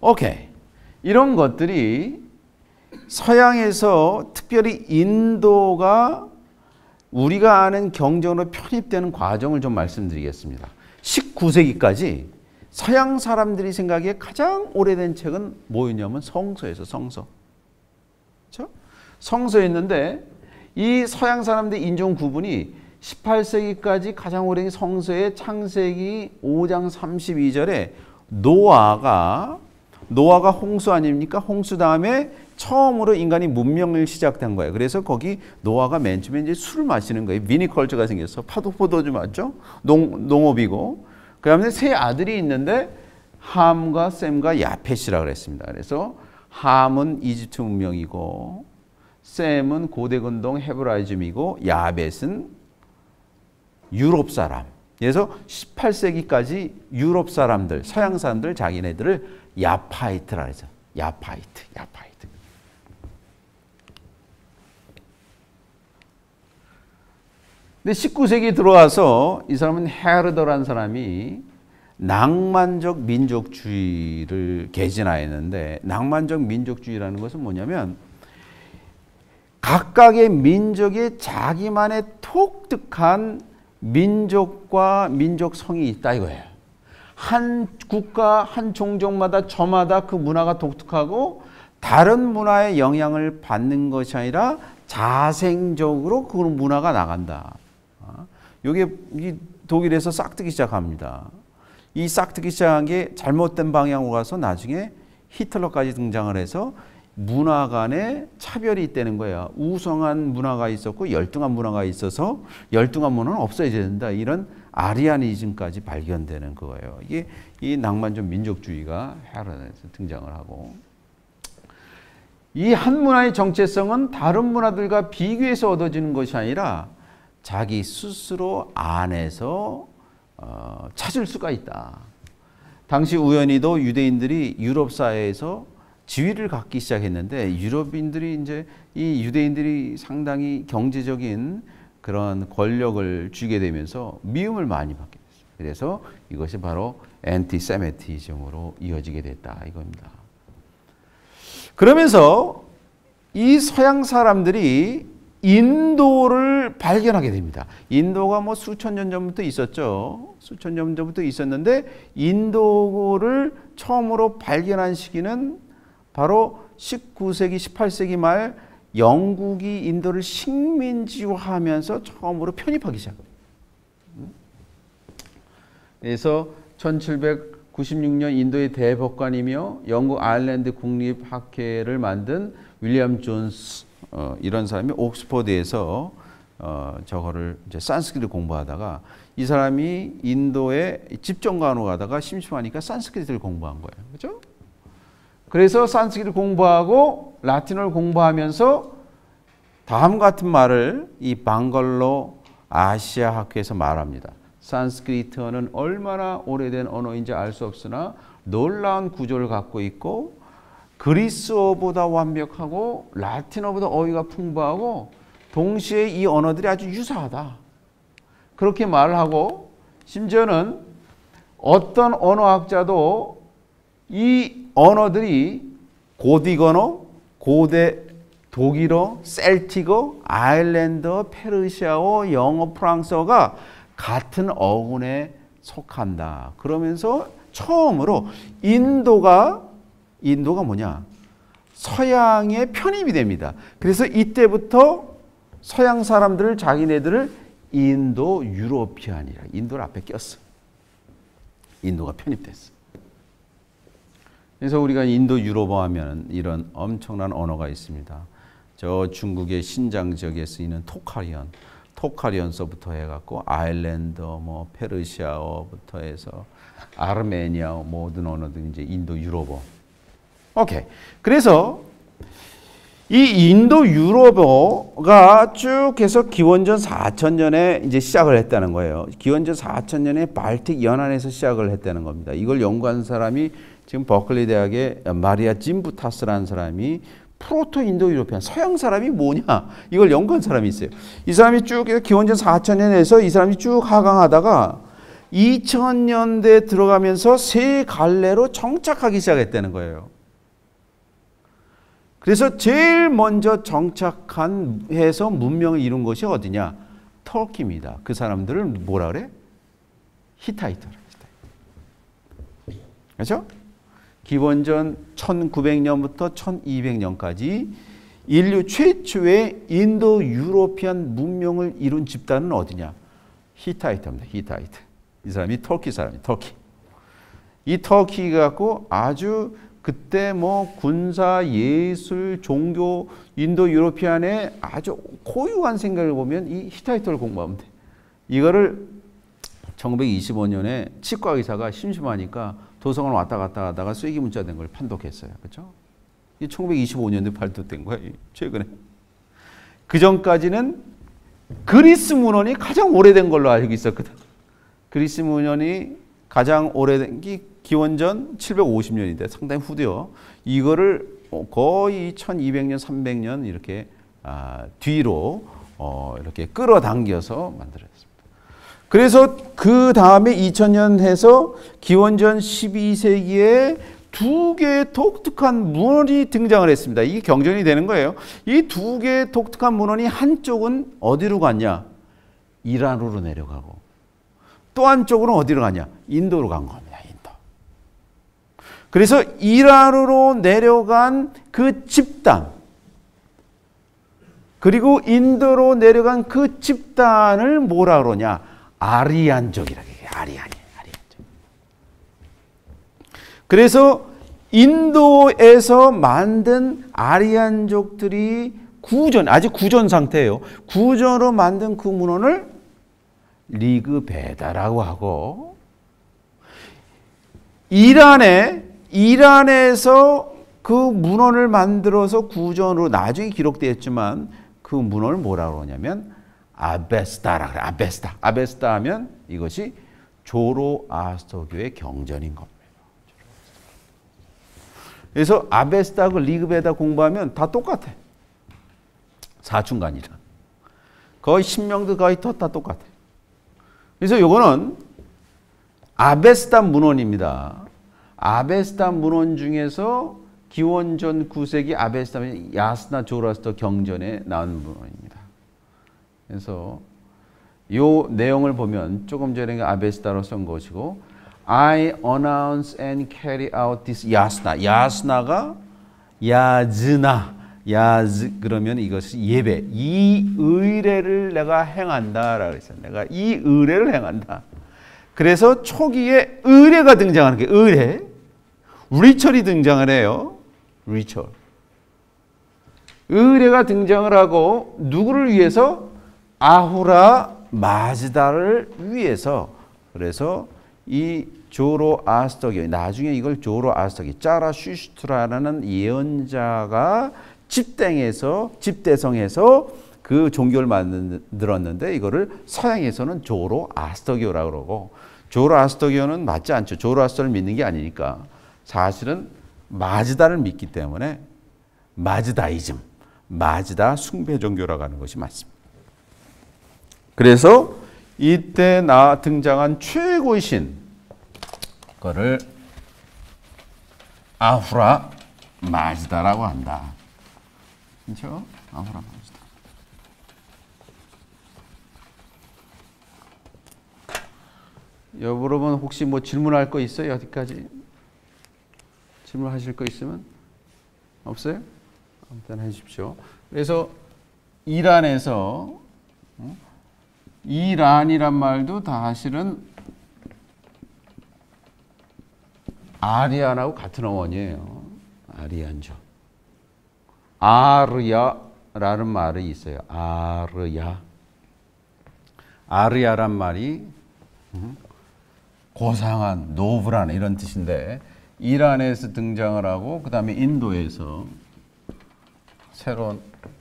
오케이. 이런 것들이 서양에서 특별히 인도가 우리가 아는 경전으로 편입되는 과정을 좀 말씀드리겠습니다. 19세기까지 서양 사람들이 생각에 가장 오래된 책은 뭐였냐면 성서에서 성서. 그렇죠? 성서였는데 이 서양 사람들의 인종 구분이 18세기까지 가장 오래된 성서의 창세기 5장 32절에 노아가 홍수 아닙니까? 홍수 다음에 처음으로 인간이 문명을 시작된 거예요. 그래서 거기 노아가 맨 처음에 이제 술을 마시는 거예요. 비니컬처가 생겼어. 포도주 맞죠? 농업이고. 그 다음에 세 아들이 있는데 함과 셈과 야펫이라고 그랬습니다. 그래서 함은 이집트 문명이고 셈은 고대 근동 헤브라이즘이고 야벳은 유럽 사람. 그래서 18세기까지 유럽 사람들, 서양 사람들 자기네들을 야파이트라 그러죠. 야파이트. 근데 19세기 들어와서 이 사람은 헤르더라는 사람이 낭만적 민족주의를 개진하였는데, 낭만적 민족주의라는 것은 뭐냐면 각각의 민족의 자기만의 독특한 민족과 민족성이 있다 이거예요. 한 국가, 한 종족마다 저마다 그 문화가 독특하고 다른 문화의 영향을 받는 것이 아니라 자생적으로 그 문화가 나간다. 이게 독일에서 싹트기 시작합니다. 이 싹트기 시작한 게 잘못된 방향으로 가서 나중에 히틀러까지 등장을 해서 문화 간에 차별이 있다는 거예요. 우성한 문화가 있었고 열등한 문화가 있어서 열등한 문화는 없어져야 된다. 이런 아리아니즘까지 발견되는 거예요. 이게 이 낭만적 민족주의가 헤르더에서 등장을 하고, 이 한 문화의 정체성은 다른 문화들과 비교해서 얻어지는 것이 아니라 자기 스스로 안에서 찾을 수가 있다. 당시 우연히도 유대인들이 유럽 사회에서 지위를 갖기 시작했는데 유럽인들이 이제 이 유대인들이 상당히 경제적인 그런 권력을 쥐게 되면서 미움을 많이 받게 됐어요. 그래서 이것이 바로 엔티세미티즘으로 이어지게 됐다 이겁니다. 그러면서 이 서양 사람들이 인도를 발견하게 됩니다. 인도가 뭐 수천 년 전부터 있었죠. 수천 년 전부터 있었는데 인도를 처음으로 발견한 시기는 바로 19세기, 18세기 말 영국이 인도를 식민지화하면서 처음으로 편입하기 시작합니다. 그래서 1796년 인도의 대법관이며 영국 아일랜드 국립학회를 만든 윌리엄 존스 이런 사람이 옥스퍼드에서 저거를 이제 산스크리트 공부하다가 이 사람이 인도에 집정관으로 가다가 심심하니까 산스크리트를 공부한 거예요. 그렇죠? 그래서 산스크리트 공부하고 라틴어를 공부하면서 다음 같은 말을 이 방글로 아시아 학회에서 말합니다. 산스크리트어는 얼마나 오래된 언어인지 알 수 없으나 놀라운 구조를 갖고 있고 그리스어보다 완벽하고 라틴어보다 어휘가 풍부하고 동시에 이 언어들이 아주 유사하다. 그렇게 말을 하고 심지어는 어떤 언어학자도 이 언어들이 고딕 고대 독일어, 셀틱어, 아일랜드어, 페르시아어, 영어, 프랑스어가 같은 어군에 속한다. 그러면서 처음으로 인도가 뭐냐? 서양의 편입이 됩니다. 그래서 이때부터 서양 사람들을 자기네들을 인도 유로피안이라 인도를 앞에 꼈어. 인도가 편입됐어. 그래서 우리가 인도 유럽어 하면 이런 엄청난 언어가 있습니다. 저 중국의 신장 지역에 쓰이는 토카리언서부터 해갖고 아일랜드어, 뭐 페르시아어부터 해서 아르메니아어 모든 언어들이 이제 인도 유럽어. 오케이. 그래서 이 인도 유럽어가 쭉 해서 기원전 4000년에 이제 시작을 했다는 거예요. 기원전 4000년에 발틱 연안에서 시작을 했다는 겁니다. 이걸 연구한 사람이 지금 버클리 대학의 마리아 짐부타스라는 사람이 프로토 인도 유로피안, 서양 사람이 뭐냐? 이걸 연구한 사람이 있어요. 이 사람이 쭉 기원전 4000년에서 이 사람이 쭉 하강하다가 2000년대 들어가면서 세 갈래로 정착하기 시작했다는 거예요. 그래서 제일 먼저 정착한 해서 문명을 이룬 것이 어디냐? 터키입니다. 그 사람들을 뭐라 그래? 히타이트라. 그렇죠? 기원전 1900년부터 1200년까지 인류 최초의 인도 유로피안 문명을 이룬 집단은 어디냐? 히타이트입니다. 히타이트. 이 사람이 터키 사람이에요. 터키. 이 터키 갖고 아주 그때 뭐 군사, 예술, 종교, 인도 유로피안의 아주 고유한 생각을 보면 이 히타이트를 공부하면 돼. 이거를 1925년에 치과 의사가 심심하니까 도서관 왔다 갔다 하다가 쐐기 문자 된 걸 판독했어요. 그렇죠? 이 1925년에 발표된 거예요. 최근에. 그 전까지는 그리스 문헌이 가장 오래된 걸로 알고 있었거든. 그리스 문헌이 가장 오래된 게 기원전 750년인데 상당히 후대요. 이거를 거의 1200년, 300년 이렇게 뒤로 이렇게 끌어당겨서 만들었습니다. 그래서 그 다음에 2000년 해서 기원전 12세기에 두 개의 독특한 문헌이 등장을 했습니다. 이게 경전이 되는 거예요. 이 두 개의 독특한 문헌이 한쪽은 어디로 갔냐? 이란으로 내려가고 또 한쪽으로 어디로 가냐? 인도로 간 겁니다. 인도. 그래서 이란으로 내려간 그 집단 그리고 인도로 내려간 그 집단을 뭐라 그러냐? 아리안족이라고 해요. 아리안족. 그래서 인도에서 만든 아리안족들이 아직 구전 상태예요. 구전으로 만든 그 문헌을 리그베다라고 하고 이란에서 그 문헌을 만들어서 구전으로 나중에 기록되었지만 그 문헌을 뭐라고 그러냐면 아베스다라고 해요. 아베스다 하면 이것이 조로아스터교의 경전인 겁니다. 그래서 아베스다하고 리그베다 공부하면 다 똑같아. 사춘간이라. 거의 신명도 거의 다 똑같아. 그래서 이거는 아베스다 문헌입니다. 아베스다 문헌 중에서 기원전 9세기 아베스다 야스나 조로아스터 경전에 나온 문헌입니다. 그래서 이 내용을 보면 조금 전에 아베스다로 쓴 것이고 I announce and carry out this 야스나. 야스나가 야즈나. 야즈 그러면 이것이 예배. 이 의례를 내가 행한다라고 했어요. 내가 이 의례를 행한다. 그래서 초기에 의례가 등장하는 게 의례. 리처리 등장을 해요. 리처. 의례가 등장을 하고 누구를 위해서? 아후라 마즈다를 위해서. 그래서 이 조로아스터교, 나중에 이걸 조로아스터교, 짜라슈슈트라라는 예언자가 집대성에서 그 종교를 만들었는데 이거를 서양에서는 조로아스터교라고 그러고 조로아스터교는 맞지 않죠. 조로아스터를 믿는 게 아니니까 사실은 마즈다를 믿기 때문에 마즈다이즘, 마즈다 숭배 종교라고 하는 것이 맞습니다. 그래서 이때 등장한 최고의 신, 그거를 아후라 마즈다라고 한다. 그렇죠? 아후라 마즈다. 여러분 혹시 뭐 질문할 거 있어요? 여기까지 질문하실 거 있으면 없어요? 아무튼 해주십시오. 그래서 이란에서 이란이란 말도 사실은 아리안하고 같은 어원이에요. 아리안족. 아르야라는 말이 있어요. 아르야. 아르야란 말이 고상한, 노블한 이런 뜻인데 이란에서 등장을 하고 그 다음에 인도에서 새로운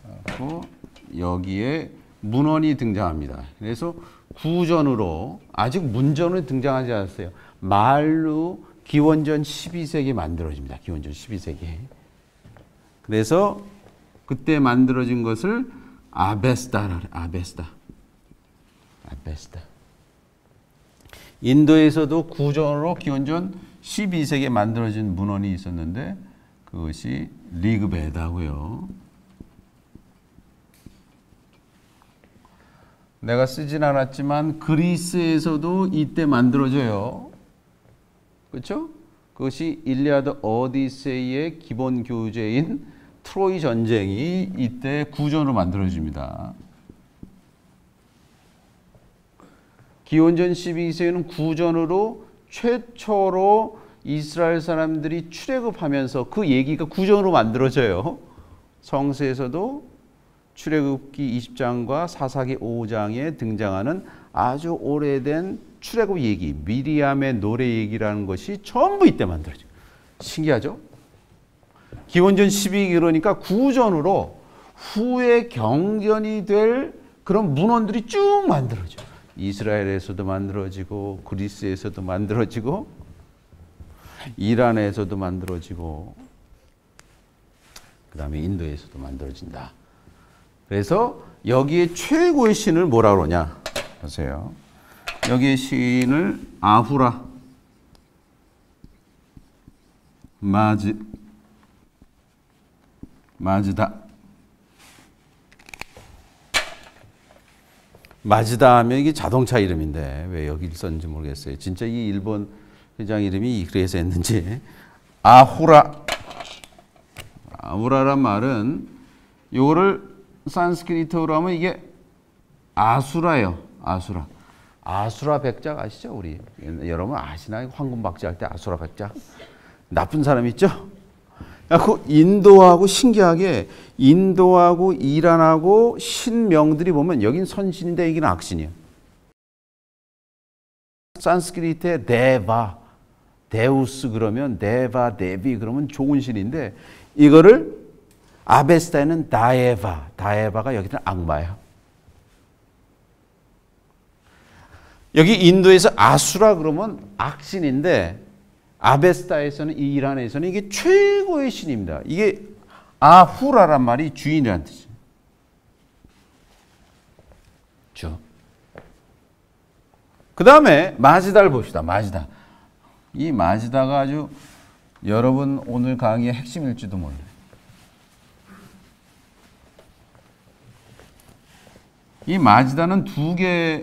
여기에 문헌이 등장합니다. 그래서 구전으로 아직 문전으로 등장하지 않았어요. 말로 기원전 12세기에 만들어집니다. 기원전 12세기. 그래서 그때 만들어진 것을 아베스다. 인도에서도 구전으로 기원전 12세기에 만들어진 문헌이 있었는데 그것이 리그베다고요. 내가 쓰진 않았지만 그리스에서도 이때 만들어져요. 그렇죠? 그것이 일리아드 오디세이의 기본 교재인 트로이 전쟁이 이때 구전으로 만들어집니다. 기원전 12세기에는 구전으로 최초로 이스라엘 사람들이 출애굽하면서 그 얘기가 구전으로 만들어져요. 성서에서도 출애굽기 20장과 사사기 5장에 등장하는 아주 오래된 출애굽 얘기, 미리암의 노래 얘기라는 것이 전부 이때 만들어져요. 신기하죠? 기원전 12기 그러니까 구전으로 후에 경전이 될 그런 문헌들이 쭉 만들어져요. 이스라엘에서도 만들어지고 그리스에서도 만들어지고 이란에서도 만들어지고 그 다음에 인도에서도 만들어진다. 그래서 여기에 최고의 신을 뭐라 그러냐 보세요. 여기에 신을 아후라 마즈다 마즈다 하면 이게 자동차 이름인데 왜 여기를 썼는지 모르겠어요. 진짜 이 일본 회장 이름이 그래서 했는지. 아후라란 말은 요거를 산스크리트어로 하면 이게 아수라예요. 아수라 백작 아시죠? 우리 여러분 아시나요? 황금박쥐 할 때 아수라 백작 나쁜 사람 있죠? 그 인도하고 신기하게 인도하고 이란하고 신명들이 보면 여긴 선신인데 여기는 악신이에요. 산스크리트에 데우스 그러면 데비 그러면 좋은 신인데 이거를 아베스타에는 다에바가 여기는 악마예요. 여기 인도에서 아수라 그러면 악신인데 아베스타에서는 이란에서는 이게 최고의 신입니다. 이게 아후라란 말이 주인이라는 뜻이에요. 그 다음에 마즈다를 봅시다. 이 마즈다가 아주 여러분 오늘 강의의 핵심일지도 몰라요. 이 마즈다는 두 개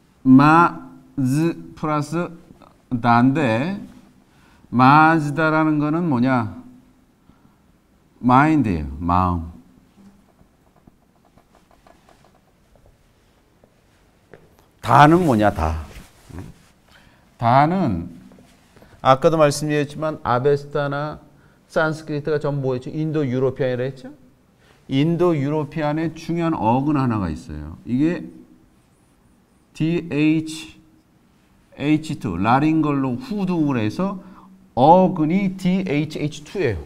마즈 플러스 다인데 마즈다라는 거는 뭐냐? 마인드예요. 마음. 다는 뭐냐? 다는 아까도 말씀드렸지만 아베스타나 산스크리트가 전부 뭐였죠? 인도 유로피안이라 했죠? 인도 유로피안의 중요한 어근 하나가 있어요. 이게 DHH2 라링걸로 후두을 해서 어근이 DHH2예요.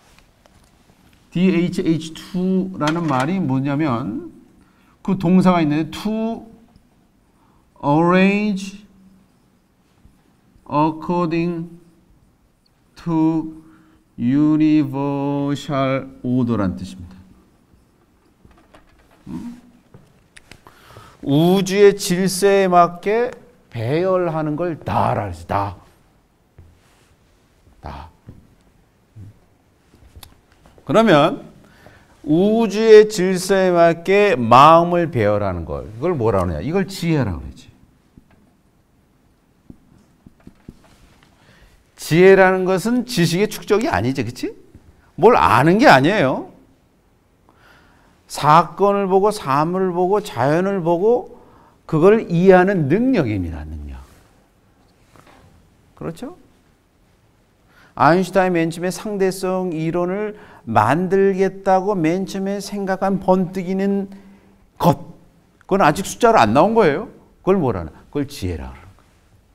DHH2라는 말이 뭐냐면 그 동사가 있는데 to arrange according to universal order란 뜻입니다. 우주의 질서에 맞게 배열하는 걸 다라 그랬어요. 다. 그러면 우주의 질서에 맞게 마음을 배열하는 걸 이걸 뭐라 그러냐? 이걸 지혜라고 그러지. 지혜라는 것은 지식의 축적이 아니지, 그렇지? 뭘 아는 게 아니에요. 사건을 보고 사물을 보고 자연을 보고 그걸 이해하는 능력입니다. 능력. 그렇죠? 아인슈타인 맨 처음에 상대성 이론을 만들겠다고 맨 처음에 생각한 번뜩이는 것. 그건 아직 숫자로 안 나온 거예요. 그걸 뭐라나? 그걸 지혜라고 그러는 거예요.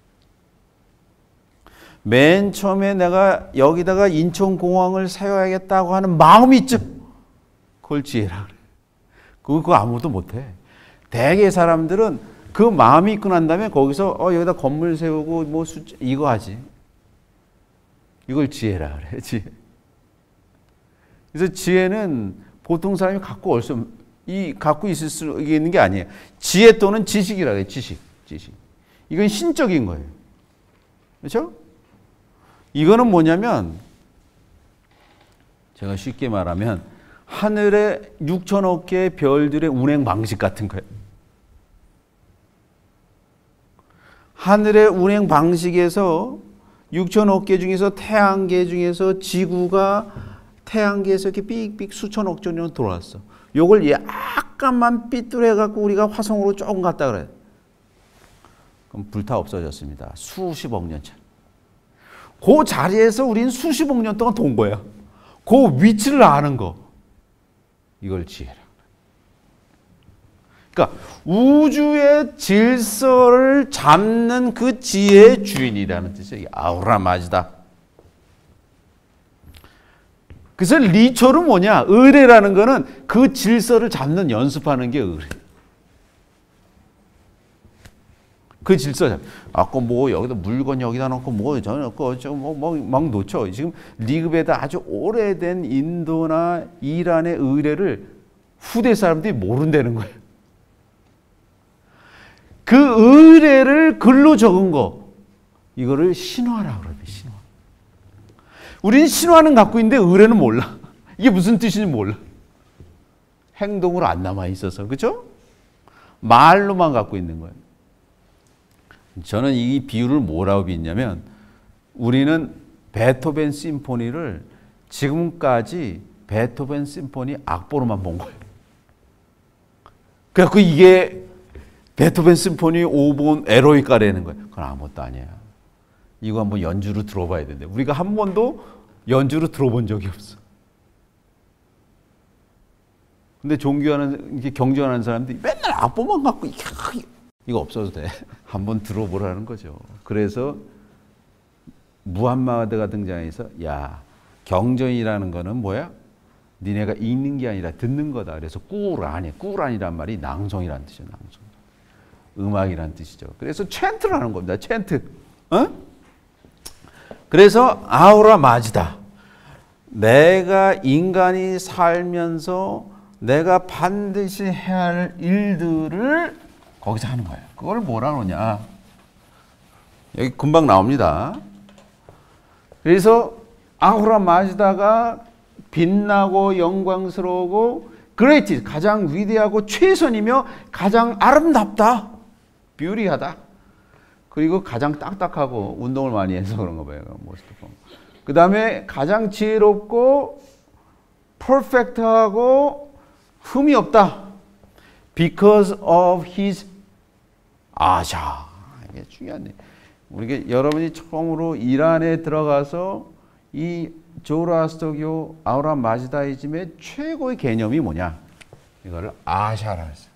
맨 처음에 내가 여기다가 인천공항을 세워야겠다고 하는 마음이 있죠. 그걸 지혜라고 그래요. 그거 아무도 못해. 대개 사람들은 그 마음이 있고 난 다음에 거기서 여기다 건물 세우고 뭐 숫자 이거 하지. 이걸 지혜라 그래. 지혜. 그래서 지혜는 보통 사람이 갖고 있을 수 있는 게 아니에요. 지혜 또는 지식이라 그래. 지식. 이건 신적인 거예요. 그렇죠? 이거는 뭐냐면 제가 쉽게 말하면 하늘의 6천억 개의 별들의 운행 방식 같은 거예요. 하늘의 운행 방식에서 6천억 개 중에서 태양계 중에서 지구가 태양계에서 이렇게 삑삑 수천억 년 돌아왔어. 요걸 약간만 삐뚤해 갖고 우리가 화성으로 조금 갔다 그래. 그럼 불타 없어졌습니다. 수십억 년 전. 그 자리에서 우린 수십억 년 동안 돈 거야. 그 위치를 아는 거. 이걸 지혜라. 그러니까 우주의 질서를 잡는 그 지혜의 주인이라는 뜻이에요. 아우라 마즈다. 그래서 리초는 뭐냐? 의뢰라는 거는 그 질서를 잡는 연습하는 게 의뢰. 그 질서 잡. 아까 뭐 여기다 물건 여기다 넣고 뭐 저는 막 놓죠. 지금 리그베다 아주 오래된 인도나 이란의 의뢰를 후대 사람들이 모른다는 거예요. 그 의뢰를 글로 적은 거 이거를 신화라고 그래요. 신화. 우리는 신화는 갖고 있는데 의뢰는 몰라. 이게 무슨 뜻인지 몰라. 행동으로 안 남아 있어서 그렇죠? 말로만 갖고 있는 거예요. 저는 이 비유를 뭐라고 빚냐면 우리는 베토벤 심포니를 지금까지 베토벤 심포니 악보로만 본 거예요. 그래서 이게 베토벤 심포니 5번 에로이카라는 거예요. 그건 아무것도 아니에요. 이거 한번 연주로 들어봐야 되는데 우리가 한 번도 연주로 들어본 적이 없어. 근데 종교하는 이렇게 경전하는 사람들이 맨날 악보만 갖고 이거 없어도 돼. 한번 들어보라는 거죠. 그래서 무함마드가 등장해서 야 경전이라는 거는 뭐야? 니네가 읽는 게 아니라 듣는 거다. 그래서 꾸란이란 말이 낭송이란 뜻이죠. 낭송. 음악이란 뜻이죠. 그래서 챈트를 하는 겁니다. 챈트. 어? 그래서 아우라 마지다. 내가 인간이 살면서 내가 반드시 해야 할 일들을 거기서 하는 거예요. 그걸 뭐라 그러냐. 여기 금방 나옵니다. 그래서 아우라 마지다가 빛나고 영광스러우고 그레이티 가장 위대하고 최선이며 가장 아름답다. 뷰티하다. 그리고 가장 딱딱하고 운동을 많이 해서 그런가 봐요. 그 다음에 가장 지혜롭고 퍼펙트하고 흠이 없다. Because of his 아샤. 이게 중요하네. 우리가 여러분이 처음으로 이란에 들어가서 이 조로아스터교 아우라 마지다이즘의 최고의 개념이 뭐냐? 이거를 아샤라 했어요.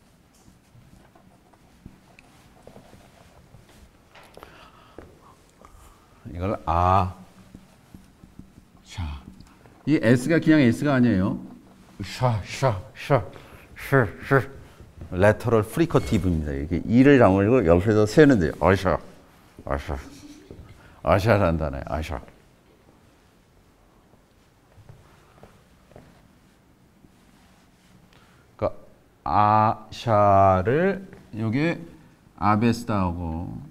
이걸 아, 샤. 이 S가 그냥 S가 아니에요. 샤. 레터럴 프리커티브입니다. 이게 이를 다물고 옆에서 세는 데요. 아샤라는 단어예요. 아샤. 그러니까 아샤를 여기 아베스다하고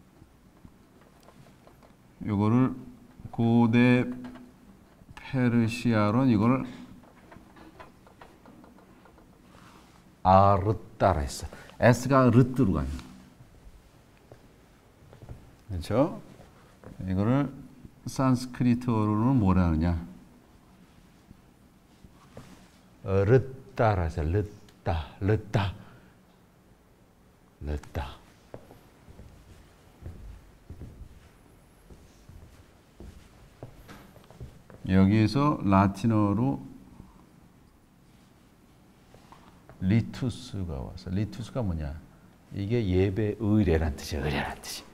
이거를 고대 페르시아로는 이거를 아르따라 했어. S가 르뜨로 가요. 그렇죠? 이거를 산스크리트어로는 뭐라 하느냐? 르따라 해서 르따. 여기에서 라틴어로 리투스가 왔어. 리투스가 뭐냐? 이게 예배 의례란 뜻이야. 의례란 뜻이.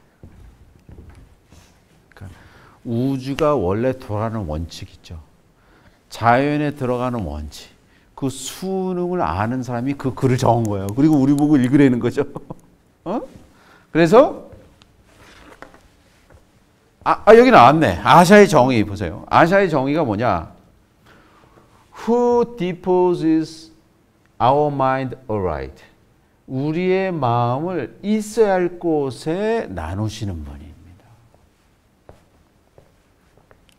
그러니까 우주가 원래 돌아가는 원칙 있죠. 자연에 들어가는 원칙. 그 수능을 아는 사람이 그 글을 적은 거예요. 그리고 우리 보고 읽으라는 거죠. 어? 그래서 여기 나왔네. 아샤의 정의 보세요. 아샤의 정의가 뭐냐? Who disposes our mind aright. 우리의 마음을 있어야 할 곳에 나누시는 분입니다.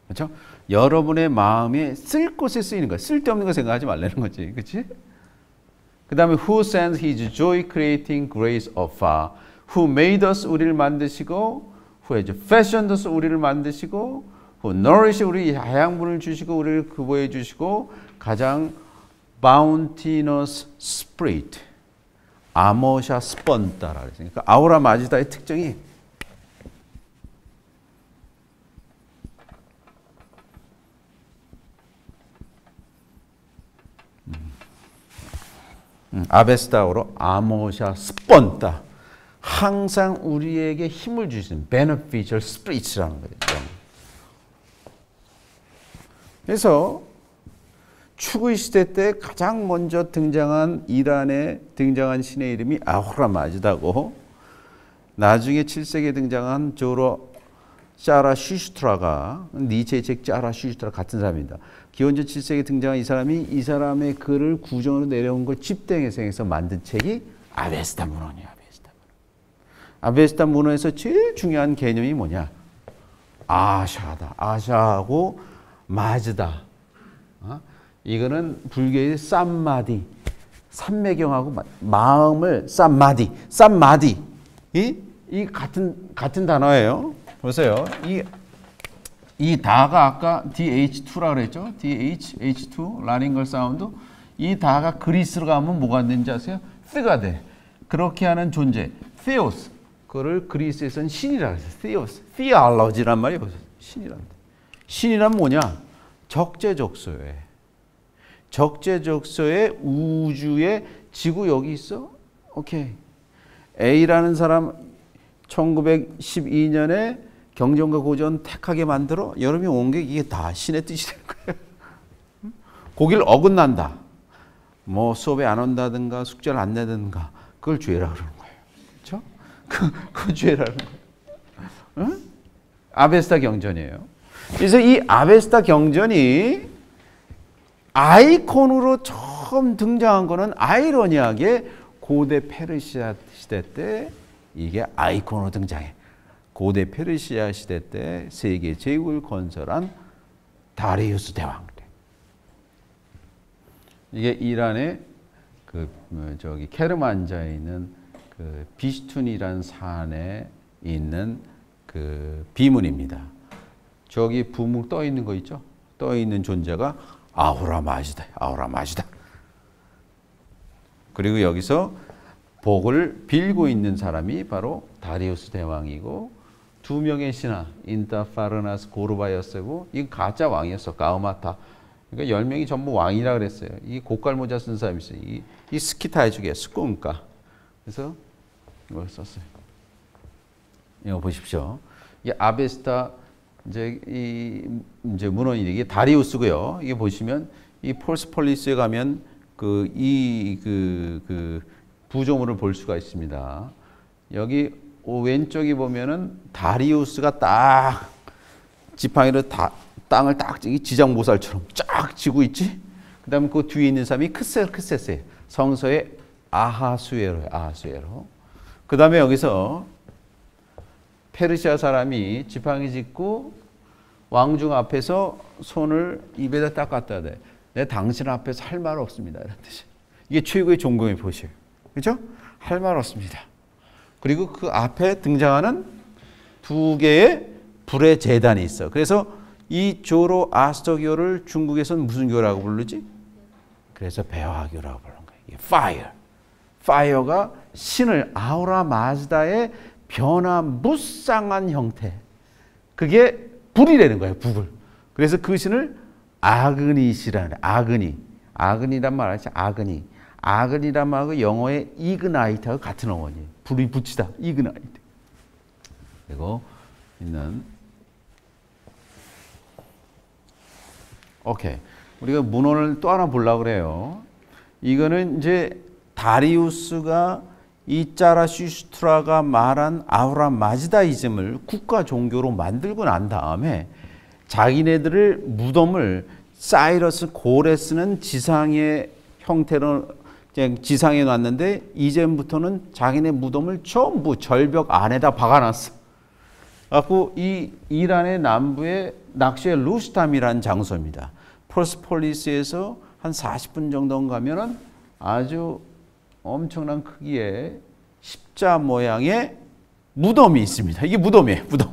그렇죠? 여러분의 마음에 쓸 곳에 쓰이는 거야. 쓸데없는 거 생각하지 말라는 거지. 그렇지? 그 다음에 who sends his joy creating grace afar. who made us 우리를 만드시고 who has fashioned us 우리를 만드시고 who nourish 우리 하양분을 주시고 우리를 구보해 주시고 가장 bounteous spirit 아모샤 스펀다라 그랬으니까 아우라 마지다의 특징이 아베스다어로 아모샤 스펀다 항상 우리에게 힘을 주시는 beneficial spirits라는 거죠. 그래서 추구의 시대 때 가장 먼저 등장한 이란에 등장한 신의 이름이 아후라 마지다고 나중에 7세기에 등장한 조로 짜라슈슈트라가 니체의 책 짜라슈슈트라 같은 사람입니다. 기원전 7세기에 등장한 이 사람이 이 사람의 글을 구정으로 내려온 걸 집대해서 만든 책이 아베스타 문헌이에요. 아베스타 문헌에서 제일 중요한 개념이 뭐냐? 아샤다. 아샤하고 마즈다. 이거는 불교의 쌈마디, 삼매경하고 마음을 쌈마디. 이 같은 단어예요. 보세요. 이 다가 아까 DH2라 그랬죠? H2 라링걸 사운드. 이 다가 그리스로 가면 뭐가 되는지 아세요? 스가 돼. 그렇게 하는 존재. theos. 그거를 그리스에서는 신이라고 해서 theos. theology란 말이에요. 신이란. 신이란 뭐냐? 적재적소에. 적재적소에 우주에 지구 여기 있어? 오케이. A라는 사람 1912년에 경전과 고전 택하게 만들어 여러분이 온 게 이게 다 신의 뜻이 되는 거예요. 거길 어긋난다. 뭐 수업에 안 온다든가 숙제를 안 내든가 그걸 죄라 그러는 거예요. 그렇죠? 그 죄라는 거예요. 응? 아베스타 경전이에요. 그래서 이 아베스타 경전이 아이콘으로 처음 등장한 거는 아이러니하게 고대 페르시아 시대 때 이게 아이콘으로 등장해. 고대 페르시아 시대 때 세계 제국을 건설한 다리우스 대왕. 이게 이란의 케르만자에 있는 그 비슈툰이라는 산에 있는 그 비문입니다. 저기 부문 떠 있는 거 있죠? 떠 있는 존재가 아후라 마지다. 아후라 마지다. 그리고 여기서 복을 빌고 있는 사람이 바로 다리우스 대왕이고 두 명의 신하 인타파르나스 고르바이어스고 이 가짜 왕이었어. 가우마타. 그러니까 10명이 전부 왕이라 그랬어요. 이 고깔 모자 쓴 사람이 있어요. 이 스키타이주게 스kun가. 그래서 이걸 썼어요. 이거 보십시오. 이 아베스타 이제 문헌이 이게 다리우스고요. 이게 보시면 이 폴스폴리스에 가면 그 부조물을 볼 수가 있습니다. 여기 왼쪽에 보면은 다리우스가 딱 지팡이로 땅을 딱 지장보살처럼 쫙 쥐고 있지. 그다음에 그 뒤에 있는 사람이 크세세 성서의 아하수에로. 그다음에 여기서 페르시아 사람이 지팡이 짚고 왕중 앞에서 손을 입에다 딱 갖다 대. 내 당신 앞에서 할 말 없습니다. 이런 뜻이. 이게 최고의 존경의 표시예요. 그렇죠? 할 말 없습니다. 그리고 그 앞에 등장하는 두 개의 불의 제단이 있어. 그래서 이 조로아스터교를 중국에서는 무슨 교라고 부르지? 그래서 배화교라고 부르는 거예요. 이게 fire. fire가 신을 아우라 마즈다의 변화무쌍한 형태. 그게 불이라는 거예요. 불. 그래서 그 신을 아그니시라는 아그니. 아그니란 말 알지? 아그니. 아그니란 말하고 영어의 이그나이트하고 같은 어원이에요. 불이 붙이다. 이그나이트. 그리고 있는 오케이. 우리가 문헌을 또 하나 보려고 그래요. 이거는 이제 다리우스가 이 짜라슈슈트라가 말한 아우라 마지다이즘을 국가 종교로 만들고 난 다음에 자기네들을 무덤을 사이러스 고레스는 지상의 형태로 지상에 놨는데 이제부터는 자기네 무덤을 전부 절벽 안에다 박아놨어. 갖고 이 이란의 남부의 낚시의 루스탐이라는 장소입니다. 퍼스폴리스에서 한 40분 정도 가면은 아주 엄청난 크기의 십자 모양의 무덤이 있습니다. 이게 무덤이에요, 무덤.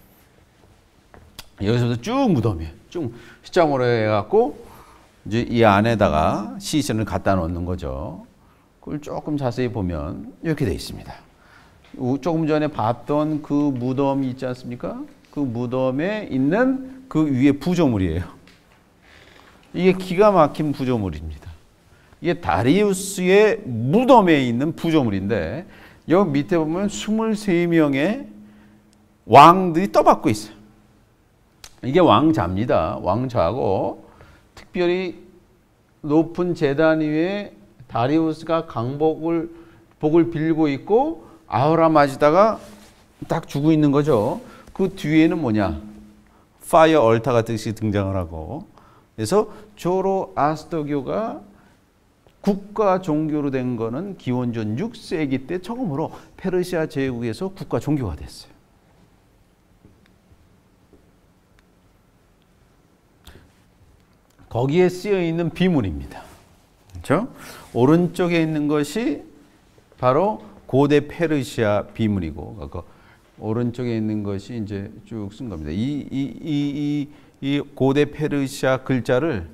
여기서부터 쭉 무덤이에요. 쭉 십자모로 해갖고 이제 이 안에다가 시신을 갖다 놓는 거죠. 그걸 조금 자세히 보면 이렇게 되어 있습니다. 조금 전에 봤던 그 무덤이 있지 않습니까? 그 무덤에 있는 그 위에 부조물이에요. 이게 기가 막힌 부조물입니다. 이게 다리우스의 무덤에 있는 부조물인데 여기 밑에 보면 23명의 왕들이 떠받고 있어요. 이게 왕자입니다. 왕자고 특별히 높은 제단 위에 다리우스가 복을 빌고 있고 아우라 마지다가 딱 주고 있는 거죠. 그 뒤에는 뭐냐? 파이어 얼타 같은 등장을 하고 그래서 조로아스터교가 국가 종교로 된 거는 기원전 6세기 때 처음으로 페르시아 제국에서 국가 종교가 됐어요. 거기에 쓰여 있는 비문입니다. 그렇죠? 오른쪽에 있는 것이 바로 고대 페르시아 비문이고, 오른쪽에 있는 것이 이제 쭉 쓴 겁니다. 이 고대 페르시아 글자를,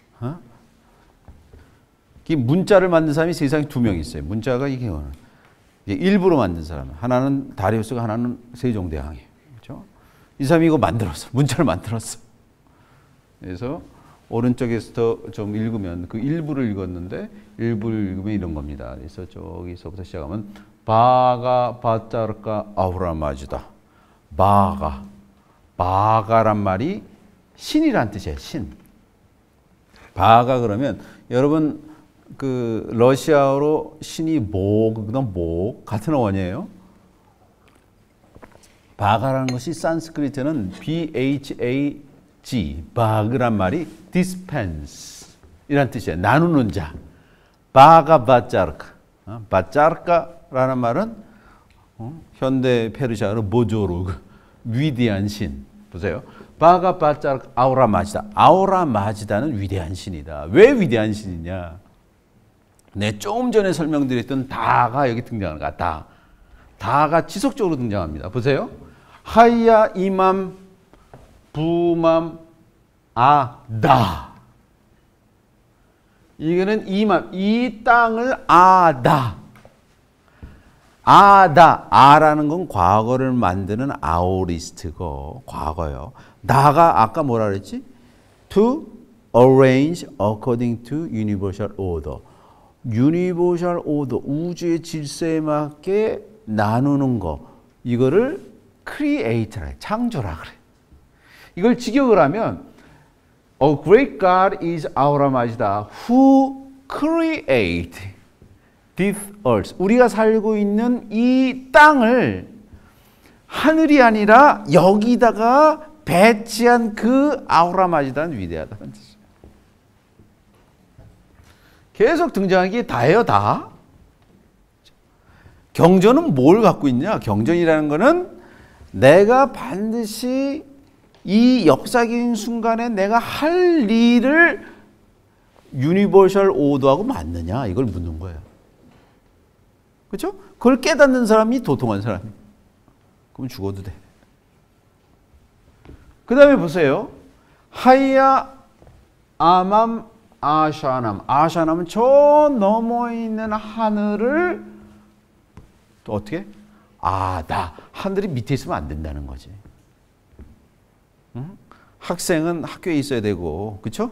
이 문자를 만든 사람이 세상에 2명 있어요. 문자가 이게 일부러 만든 사람. 하나는 다리우스가, 하나는 세종대왕이에요. 그렇죠? 이 사람이 이거 만들었어. 문자를 만들었어. 그래서 오른쪽에서 좀 읽으면 그 일부를 읽었는데 일부를 읽으면 이런 겁니다. 그래서 저기서부터 시작하면 바가 바짜르까 아우라마지다. 바가란 말이 신이란 뜻이에요. 신. 바가 그러면 여러분 그 러시아어로 신이 그다음 같은 어원이에요. 바가라는 것이 산스크리트는 BHAG 바그란 말이 dispense 이란 뜻이에요. 나누는 자. 바가 바짜르카. 바짜르카라는 말은 현대 페르시아로 모조르그 위대한 신. 보세요. 바가 바짜르카 아우라마지다. 아우라마지다는 위대한 신이다. 왜 위대한 신이냐? 네, 조금 전에 설명드렸던 다가 여기 등장하는 거야. 다가 지속적으로 등장합니다. 보세요. 하야 이맘 부맘 아다. 이거는 이맘, 이 땅을 아다. 아라는 건 과거를 만드는 아오리스트고 과거요. 다가 아까 뭐라 그랬지? To arrange according to universal order. 유니버셜 오더, 우주의 질서에 맞게 나누는 거. 이거를 create라 해. 창조라 그래. 이걸 직역을 하면 A great God is 아우라마지다 who create this earth. 우리가 살고 있는 이 땅을 하늘이 아니라 여기다가 배치한 그 아우라마지다는 위대하다는 뜻이에요. 계속 등장한 게 다예요, 다. 경전은 뭘 갖고 있냐? 경전이라는 거는 내가 반드시 이 역사적인 순간에 내가 할 일을 유니버셜 오더하고 맞느냐? 이걸 묻는 거예요. 그렇죠? 그걸 깨닫는 사람이 도통한 사람이에요. 그럼 죽어도 돼. 그 다음에 보세요. 하야 아맘 아샤남. 아샤남은 저 넘어 있는 하늘을 또 어떻게? 아다. 하늘이 밑에 있으면 안 된다는 거지. 응? 학생은 학교에 있어야 되고, 그렇죠?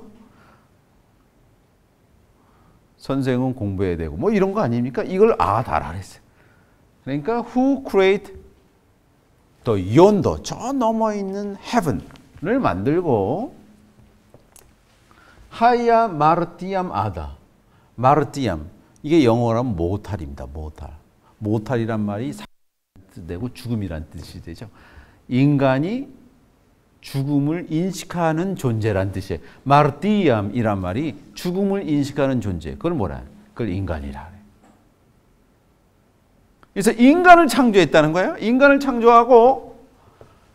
선생은 공부해야 되고, 뭐 이런 거 아닙니까? 이걸 아다라 그랬어요. 그러니까 who create the yonder, 저 넘어 있는 heaven을 만들고 하야 마르티암 아다. 마르티암. 이게 영어로 하면 모탈입니다. 모탈. 모탈이란 말이 되고 죽음이란 뜻이 되죠. 인간이 죽음을 인식하는 존재란 뜻이에요. 마르티암이란 말이 죽음을 인식하는 존재. 그걸 뭐라 해요? 그걸 인간이라 해요. 그래서 인간을 창조했다는 거예요. 인간을 창조하고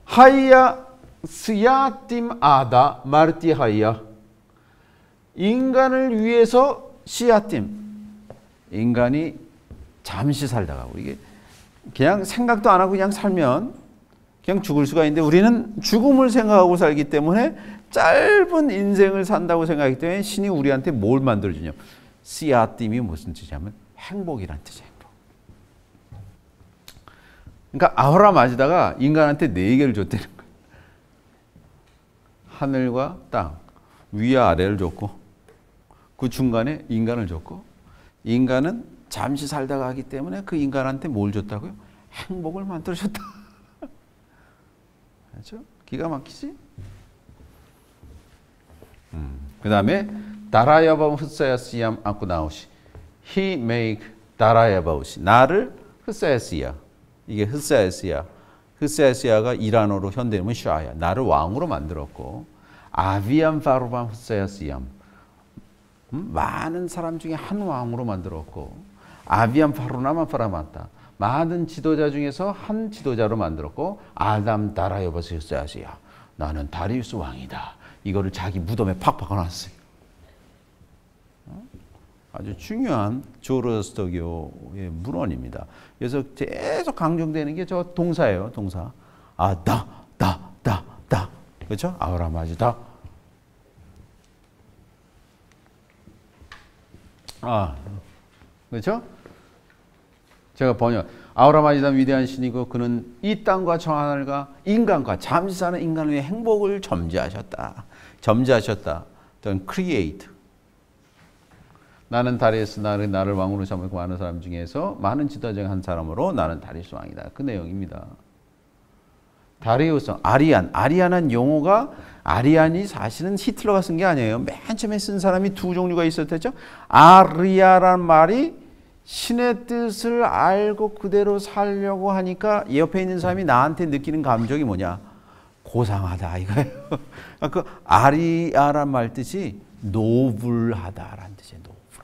하이야 스야팀 아다 마르티 하이야. 인간을 위해서 시야팀. 인간이 잠시 살다가 이게 그냥 생각도 안 하고 그냥 살면 그냥 죽을 수가 있는데 우리는 죽음을 생각하고 살기 때문에 짧은 인생을 산다고 생각하기 때문에 신이 우리한테 뭘 만들어주냐. 시야팀이 무슨 뜻이냐면 행복이란 뜻이에요. 그러니까 아우라 마즈다가 인간한테 4개를 줬다는 거예요. 하늘과 땅, 위와 아래를 줬고 그 중간에 인간을 줬고 인간은 잠시 살다가 하기 때문에 그 인간한테 뭘 줬다고요? 행복을 만들어줬다. 그렇죠? 기가 막히지? 그 다음에 다라야바 흡사야스얌 안고 나오시. He make 다라야바우시. 나를 흡사야스야. 이게 흡사야스야. 흡사야스야가 이란어로 현대이름은 샤야. 나를 왕으로 만들었고 아비암 파로밤 흡사야스얌. 많은 사람 중에 한 왕으로 만들었고 아비암 파로나만 파라마타. 많은 지도자 중에서 한 지도자로 만들었고 아담 다라야바스 흡사야스야. 나는 다리우스 왕이다. 이거를 자기 무덤에 팍 박아놨어요. 아주 중요한 조로스터교의 문헌입니다. 그래서 계속 강조되는 게 저 동사예요. 동사. 다. 그렇죠? 아우라마즈다. 그렇죠? 제가 번역. 아우라마즈다 위대한 신이고 그는 이 땅과 저 하늘과 인간과 잠시 사는 인간을 위해 행복을 점지하셨다. 또는 create. 나는 다리우스 나를 왕으로 삼고 많은 사람 중에서 많은 지도자 중 한 사람으로 나는 다리우스 왕이다. 그 내용입니다. 다리우스 아리안한 용어가 아리안이 사실은 히틀러가 쓴 게 아니에요. 맨 처음에 쓴 사람이 2 종류가 있었댔죠. 아리아란 말이 신의 뜻을 알고 그대로 살려고 하니까 옆에 있는 사람이 나한테 느끼는 감정이 뭐냐? 고상하다 이거예요. 그 아리아란 말 뜻이 노블하다라는 뜻이에요.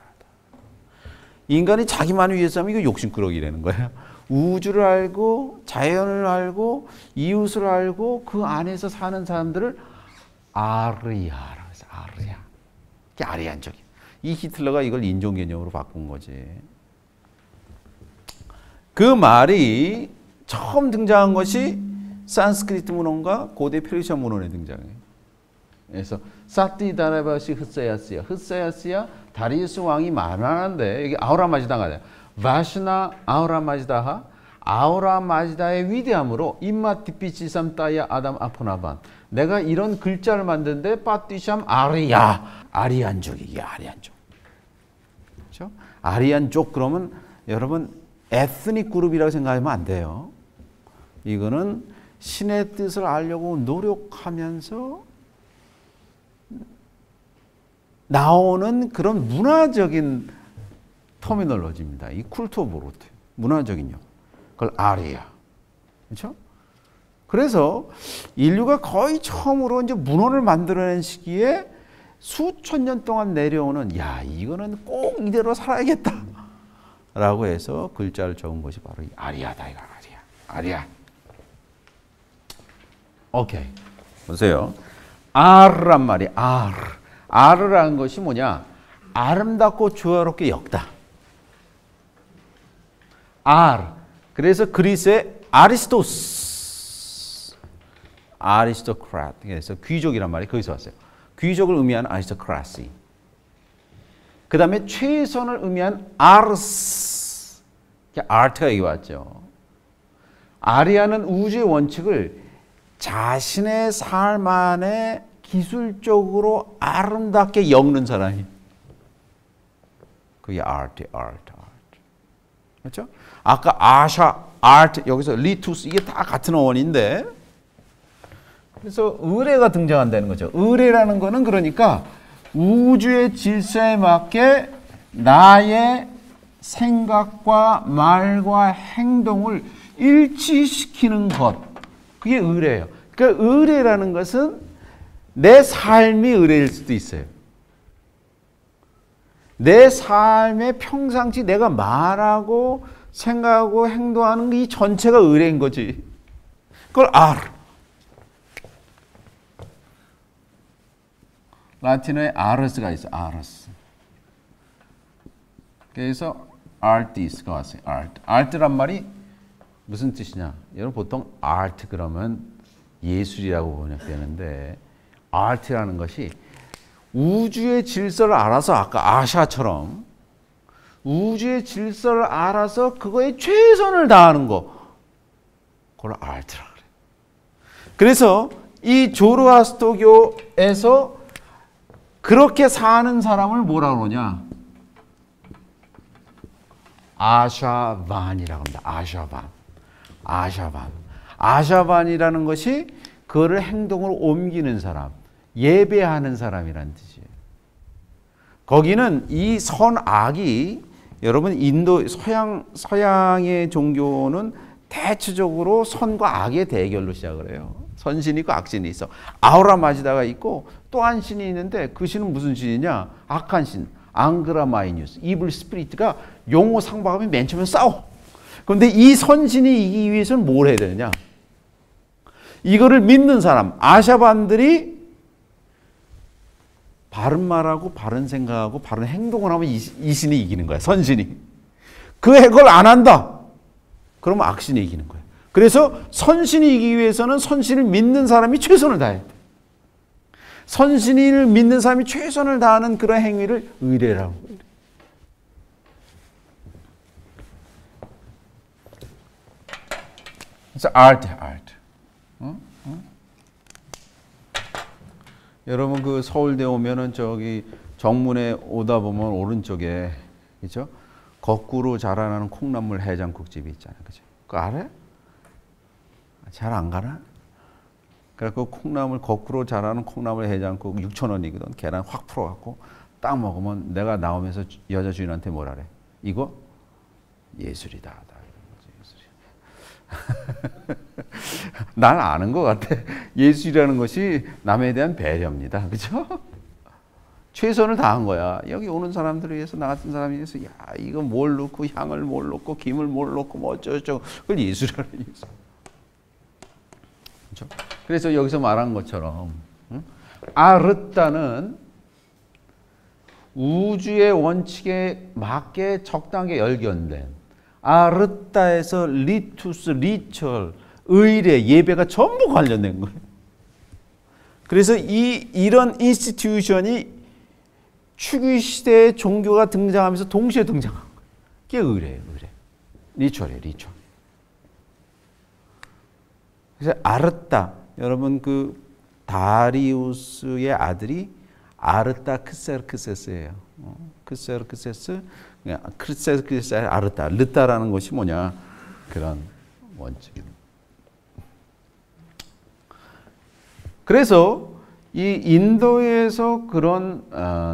인간이 자기만을 위해서 하면 이거 욕심꾸러기라는 거예요. 우주를 알고 자연을 알고 이웃을 알고 그 안에서 사는 사람들을 아리아라고 해서 아리아. 이게 아리안적이에요. 이 히틀러가 이걸 인종 개념으로 바꾼 거지. 그 말이 처음 등장한 것이 산스크리트 문헌과 고대 페르시아 문헌에 등장해요. 그래서 사티 다라바시 흡사야스야 다리우스 왕이 말하는데 여기 아우라마즈다가 바시나 아우라마즈다하 아우라마즈다의 위대함으로 임마 디피치삼 따야 아담 아포나반. 내가 이런 글자를 만드는데 빠띠샴 아리안족. 이게 아리안족. 그렇죠? 아리안족 그러면 여러분 에스닉 그룹이라고 생각하면 안 돼요. 이거는 신의 뜻을 알려고 노력하면서 나오는 그런 문화적인 터미널로지입니다. 이 쿨트 오브 로트. 문화적인 용. 그걸 아리아. 그렇죠? 그래서 인류가 거의 처음으로 이제 문헌을 만들어낸 시기에 수천 년 동안 내려오는 이거는 꼭 이대로 살아야겠다. 라고 해서 글자를 적은 것이 바로 이 아리아다. 이거 아리아. 오케이. 보세요. 아르란 말이 아르라는 것이 뭐냐? 아름답고 조화롭게 엮다. 그래서 그리스의 아리스토크라트. 그래서 귀족이란 말이 거기서 왔어요. 귀족을 의미하는 아리스토크라시. 그 다음에 최선을 의미한 아르스. 아트가 여기 왔죠. 아리아는 우주의 원칙을 자신의 삶 안에 기술적으로 아름답게 엮는 사람이. 그게 아트. 그렇죠? 아까 아트, 여기서 리투스, 이게 다 같은 어원인데. 그래서 의례가 등장한다는 거죠. 의례라는 거는 그러니까 우주의 질서에 맞게 나의 생각과 말과 행동을 일치시키는 것. 그게 의례예요. 그러니까 의례라는 것은 내 삶이 의례일 수도 있어요. 내 삶의 평상시 내가 말하고 생각하고 행동하는 이 전체가 의례인 거지. 그걸 라틴어에 아르스가 있어. 아르스. 그래서 artist가 왔어요. art. art란 말이 무슨 뜻이냐? 여러분 보통 art 그러면 예술이라고 번역되는데 art라는 것이 우주의 질서를 알아서 아까 아샤처럼 우주의 질서를 알아서 그거에 최선을 다하는 거. 그걸 art라 그래. 그래서 이 조로아스터교에서 그렇게 사는 사람을 뭐라고 그러냐? 아샤반이라고 합니다. 아샤반. 아샤반. 아샤반이라는 것이 그거를 행동으로 옮기는 사람, 예배하는 사람이라는 뜻이에요. 거기는 이 선악이 여러분 인도 서양의 종교는 대체적으로 선과 악의 대결로 시작을 해요. 선신이 있고 악신이 있어. 아우라 마지다가 있고 또 한 신이 있는데 그 신은 무슨 신이냐? 악한 신. 앙그라 마이뉴스. 이블 스피리트가 용어 상박하면 맨 처음에 싸워. 그런데 이 선신이 이기기 위해서는 뭘 해야 되느냐? 이거를 믿는 사람, 아샤반들이 바른 말하고 바른 생각하고 바른 행동을 하면 이 신이 이기는 거야. 선신이. 그걸 안 한다. 그러면 악신이 이기는 거야. 그래서 선신이 이기기 위해서는 선신을 믿는 사람이 최선을 다해야 돼. 선신을 믿는 사람이 최선을 다하는 그런 행위를 의례라고 해요. 그래서 art. 여러분 그 서울대 오면은 저기 정문에 오다 보면 오른쪽에 그죠? 거꾸로 자라나는 콩나물 해장국집이 있잖아요, 그죠? 그거 알아요? 잘 안 가나? 그래서 콩나물 거꾸로 자라는 콩나물 해장국 6,000원이거든. 계란 확 풀어갖고 딱 먹으면 내가 나오면서 여자 주인한테 뭐라 그래? 이거 예술이다. 난 아는 것 같아. 예술이라는 것이 남에 대한 배려입니다. 그죠? 최선을 다한 거야. 여기 오는 사람들을 위해서, 나 같은 사람을 위해서, 야, 이거 뭘 넣고, 향을 뭘 넣고, 김을 뭘 넣고, 뭐 어쩌고저쩌고. 그걸 예술이라는 예술. 그렇죠? 그래서 여기서 말한 것처럼, 아르따는 우주의 원칙에 맞게 적당하게 열견된, 아르따에서 리투스, 리철, 의례, 예배가 전부 관련된 거예요. 그래서 이런 인스티튜션이 추구 시대의 종교가 등장하면서 동시에 등장한 거예요. 그게 의례예요, 의례. 리철이에요, 리철. 그래서 아르따, 여러분 그 다리우스의 아들이 아르타크세르크세스예요. 크세르크세스, 크세르크세스 아르타, 르타라는 것이 뭐냐? 그런 원칙입니다. 그래서 이 인도에서 그런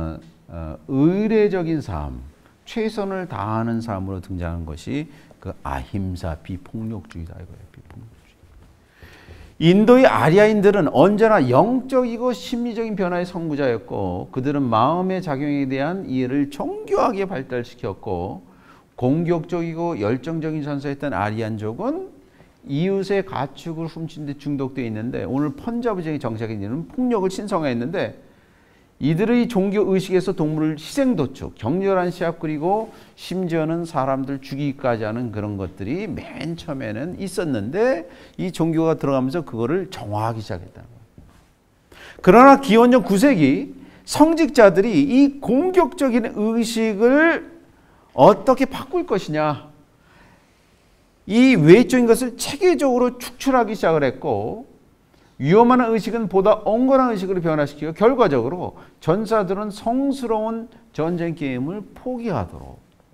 의례적인 삶, 최선을 다하는 삶으로 등장한 것이 그 아힘사 비폭력주의다 이거예요. 비폭력주의. 인도의 아리아인들은 언제나 영적이고 심리적인 변화의 선구자였고 그들은 마음의 작용에 대한 이해를 정교하게 발달시켰고 공격적이고 열정적인 전사였던 아리안족은 이웃의 가축을 훔친 데 중독되어 있는데 오늘 펀자브 지역에 정착한 이들은 폭력을 신성화했는데 이들의 종교 의식에서 동물을 희생도축, 격렬한 시합 그리고 심지어는 사람들 죽이기까지 하는 그런 것들이 맨 처음에는 있었는데 이 종교가 들어가면서 그거를 정화하기 시작했다는 거예요. 그러나 기원전 9세기 성직자들이 이 공격적인 의식을 어떻게 바꿀 것이냐 이 외적인 것을 체계적으로 축출하기 시작을 했고 위험한 의식은 보다 온건한 의식으로 변화시키고 결과적으로 전사들은 성스러운 전쟁 게임을 포기하도록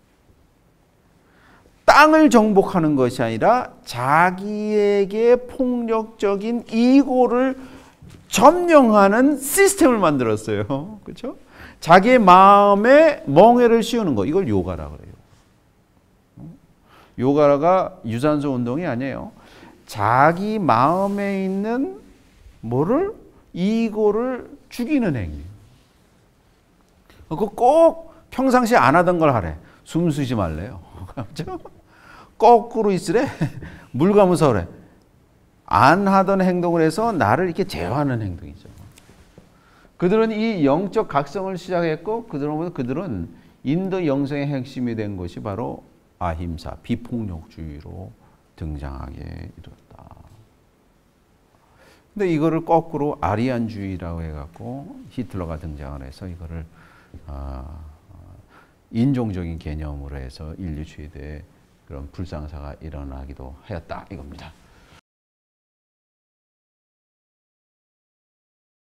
땅을 정복하는 것이 아니라 자기에게 폭력적인 이고를 점령하는 시스템을 만들었어요. 그렇죠? 자기의 마음에 멍해를 씌우는 거 이걸 요가라고 그래요. 요가가 유산소 운동이 아니에요. 자기 마음에 있는 뭐를? 이고를 죽이는 행위. 그거 꼭 평상시에 안 하던 걸 하래. 숨 쉬지 말래요. 거꾸로 있으래. 물 감으서 그래. 안 하던 행동을 해서 나를 이렇게 제어하는 행동이죠. 그들은 이 영적 각성을 시작했고 그들은 인도 영성의 핵심이 된 것이 바로 아힘사, 비폭력주의로 등장하게 이뤘다. 근데 이거를 거꾸로 아리안주의라고 해갖고 히틀러가 등장을 해서 이거를 인종적인 개념으로 해서 인류 최대의 그런 불상사가 일어나기도 하였다 이겁니다.